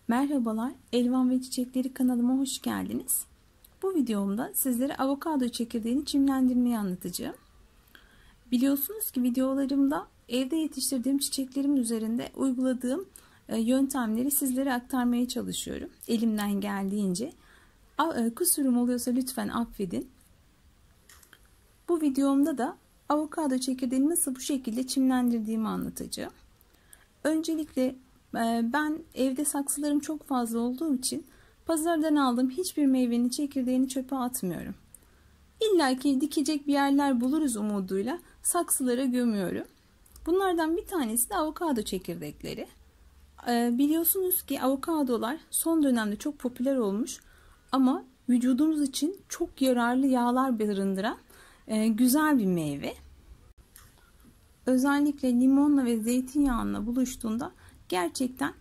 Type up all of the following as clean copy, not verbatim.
Merhabalar, Elvan ve Çiçekleri kanalıma hoş geldiniz. Bu videomda sizlere avokado çekirdeğini çimlendirmeyi anlatacağım. Biliyorsunuz ki videolarımda evde yetiştirdiğim çiçeklerimin üzerinde uyguladığım yöntemleri sizlere aktarmaya çalışıyorum. Elimden geldiğince. Kusurum oluyorsa lütfen affedin. Bu videomda da avokado çekirdeğini nasıl bu şekilde çimlendirdiğimi anlatacağım. Öncelikle ben evde saksılarım çok fazla olduğu için pazardan aldığım hiçbir meyvenin çekirdeğini çöpe atmıyorum. İlla ki dikecek bir yerler buluruz umuduyla saksılara gömüyorum. Bunlardan bir tanesi de avokado çekirdekleri. Biliyorsunuz ki avokadolar son dönemde çok popüler olmuş ama vücudumuz için çok yararlı yağlar barındıran güzel bir meyve. Özellikle limonla ve zeytinyağıyla buluştuğunda gerçekten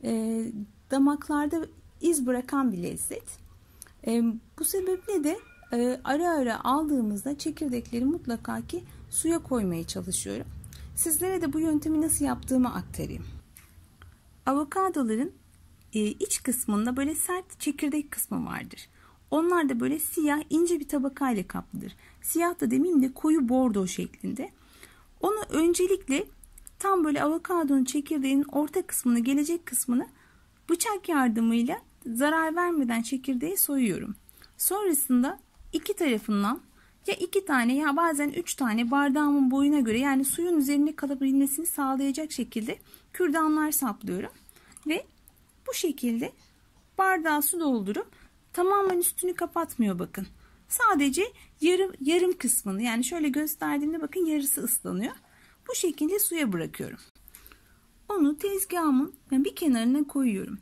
damaklarda iz bırakan bir lezzet. Bu sebeple de ara ara aldığımızda çekirdekleri mutlaka ki suya koymaya çalışıyorum. Sizlere de bu yöntemi nasıl yaptığımı aktarayım. Avokadoların iç kısmında böyle sert çekirdek kısmı vardır. Onlar da böyle siyah ince bir tabakayla kaplıdır. Siyah da demeyeyim de koyu bordo şeklinde. Onu öncelikle tam böyle avokadonun çekirdeğinin orta kısmını, gelecek kısmını bıçak yardımıyla zarar vermeden çekirdeği soyuyorum. Sonrasında iki tarafından ya iki tane ya bazen üç tane bardağımın boyuna göre, yani suyun üzerine kalabilmesini sağlayacak şekilde kürdanlar saplıyorum. Ve bu şekilde bardağa su doldurup tamamen üstünü kapatmıyor bakın. Sadece yarım kısmını, yani şöyle gösterdiğimde bakın yarısı ıslanıyor. Bu şekilde suya bırakıyorum. Onu tezgahımın bir kenarına koyuyorum.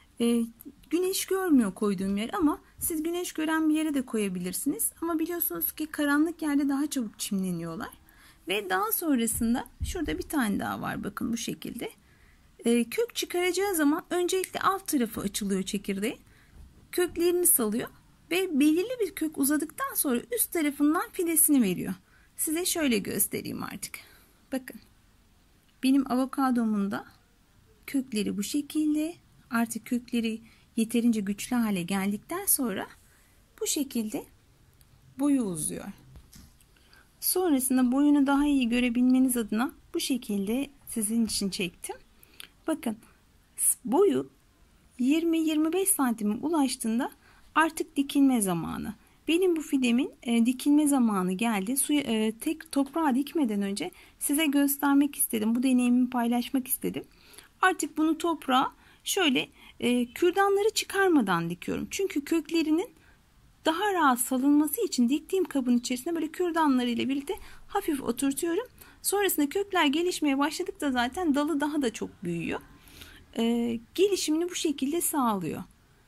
Güneş görmüyor koyduğum yer ama siz güneş gören bir yere de koyabilirsiniz. Ama biliyorsunuz ki karanlık yerde daha çabuk çimleniyorlar. Ve daha sonrasında şurada bir tane daha var bakın bu şekilde. Kök çıkaracağı zaman öncelikle alt tarafı açılıyor çekirdeğin. Köklerini salıyor. Ve belirli bir kök uzadıktan sonra üst tarafından fidesini veriyor. Size şöyle göstereyim artık. Bakın. Benim avokadomun da kökleri bu şekilde. Artık kökleri yeterince güçlü hale geldikten sonra bu şekilde boyu uzuyor. Sonrasında boyunu daha iyi görebilmeniz adına bu şekilde sizin için çektim. Bakın. Boyu 20-25 santime ulaştığında artık dikilme zamanı. Benim bu fidemin dikilme zamanı geldi. Tek toprağa dikmeden önce size göstermek istedim. Bu deneyimimi paylaşmak istedim. Artık bunu toprağa şöyle kürdanları çıkarmadan dikiyorum. Çünkü köklerinin daha rahat salınması için diktiğim kabın içerisine böyle kürdanları ile birlikte hafif oturtuyorum. Sonrasında kökler gelişmeye başladıkça zaten dalı daha da çok büyüyor. Gelişimini bu şekilde sağlıyor.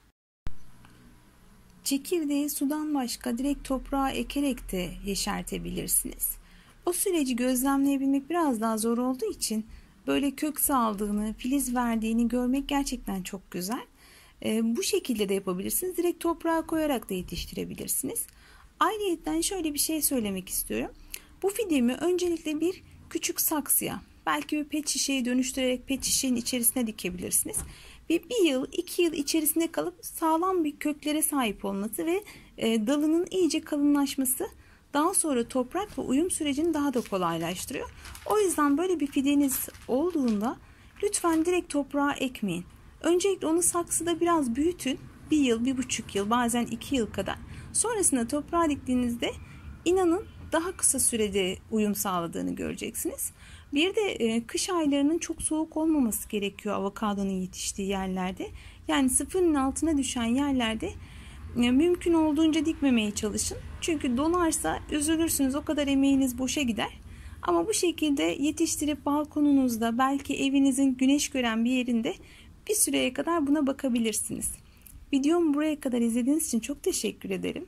Çekirdeği sudan başka direkt toprağa ekerek de yeşertebilirsiniz. O süreci gözlemleyebilmek biraz daha zor olduğu için böyle kök saldığını, filiz verdiğini görmek gerçekten çok güzel. Bu şekilde de yapabilirsiniz. Direkt toprağa koyarak da yetiştirebilirsiniz. Ayrıca şöyle bir şey söylemek istiyorum. Bu fidemi öncelikle bir küçük saksıya, belki bir pet şişeye dönüştürerek pet şişenin içerisine dikebilirsiniz. Ve 1 yıl 2 yıl içerisinde kalıp sağlam bir köklere sahip olması ve dalının iyice kalınlaşması daha sonra toprak ve uyum sürecini daha da kolaylaştırıyor. O yüzden böyle bir fideniz olduğunda lütfen direkt toprağa ekmeyin. Öncelikle onu saksıda biraz büyütün. 1 yıl, 1,5 yıl, bazen 2 yıl kadar. Sonrasında toprağa diktiğinizde inanın daha kısa sürede uyum sağladığını göreceksiniz. Bir de kış aylarının çok soğuk olmaması gerekiyor avokadonun yetiştiği yerlerde. Yani sıfırın altına düşen yerlerde mümkün olduğunca dikmemeye çalışın. Çünkü dolarsa üzülürsünüz, o kadar emeğiniz boşa gider. Ama bu şekilde yetiştirip balkonunuzda, belki evinizin güneş gören bir yerinde bir süreye kadar buna bakabilirsiniz. Videomu buraya kadar izlediğiniz için çok teşekkür ederim.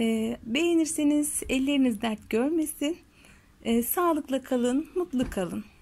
Beğenirseniz elleriniz dert görmesin. Sağlıkla kalın, mutlu kalın.